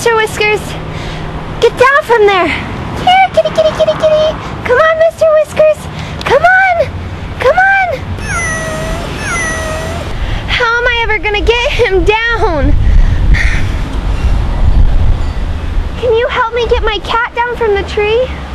Mr. Whiskers. Get down from there. Here, kitty, kitty, kitty, kitty. Come on, Mr. Whiskers. Come on. Come on. How am I ever gonna get him down? Can you help me get my cat down from the tree?